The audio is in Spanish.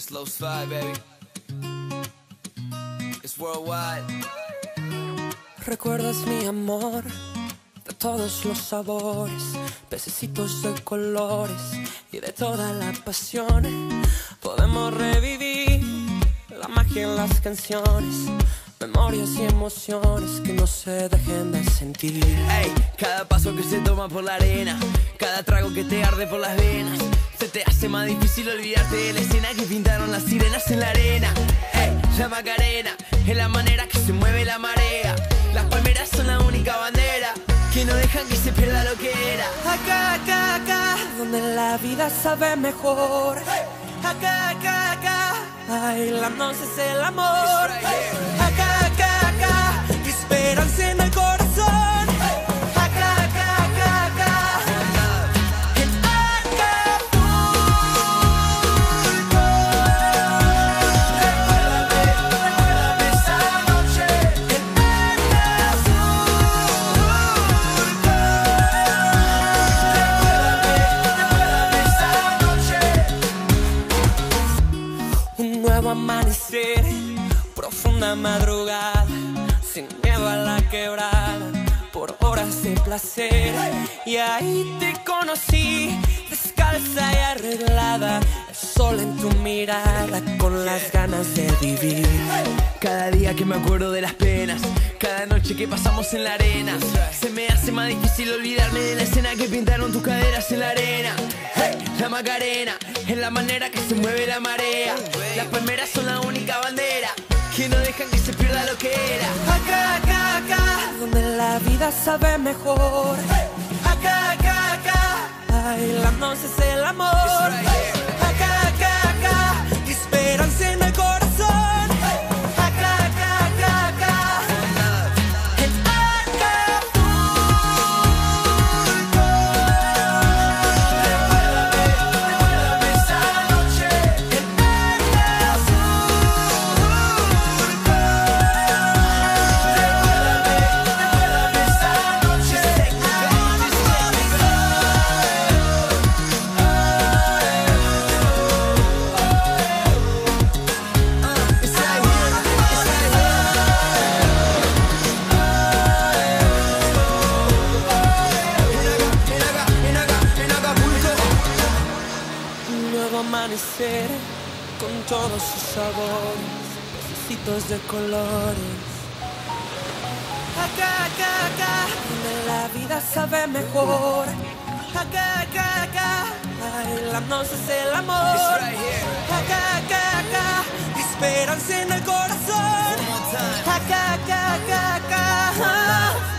It's low slide, baby. It's worldwide. Recuerdas mi amor de todos los sabores, pececitos de colores y de toda la pasión. Podemos revivir la magia en las canciones, memorias y emociones que no se dejen de sentir. Ey, cada paso que se toma por la arena, cada trago que te arde por las venas, se te hace más difícil olvidarte de la escena que pintaron las sirenas en la arena. Ey, la Macarena es la manera que se mueve la marea. Las palmeras son la única bandera que no dejan que se pierda lo que era. Acá, acá, acá, donde la vida sabe mejor. Acá, acá, acá, bailándonos es el amor. Acá, acá, acá, esperanza en el corazón. Acá, acá, acá, acá, en Acapulco. Recuérdame esa noche en Recuérdame esa noche. Un nuevo amanecer, profunda madrugada, sin miedo a la quebrada, por horas de placer. Y ahí te conocí, descalza y arreglada, el sol en tu mirada, con las ganas de vivir. Cada día que me acuerdo de las penas, cada noche que pasamos en la arena, se me hace más difícil olvidarme de la escena que pintaron tus caderas en la arena. Hey, la Macarena es la manera que se mueve la marea. Las palmeras son la única bandera que no dejan que se pierda lo que era. Acá, acá, acá, donde la vida sabe mejor. Acá, acá, acá, bailándonos es el amor. Acá, acá, acá, esperanza en el corazón. Acá, acá, acá, acá, en Acapulco. Recuérdame esa noche en Recuérdame esa noche en Un nuevo amanecer con todos sus sabores, pececitos de colores. Acá, acá, acá, donde la vida sabe mejor. Acá, acá, acá, bailándonos es el amor. Acá, acá, acá, esperanza en el corazón. Acá, acá, acá, acá.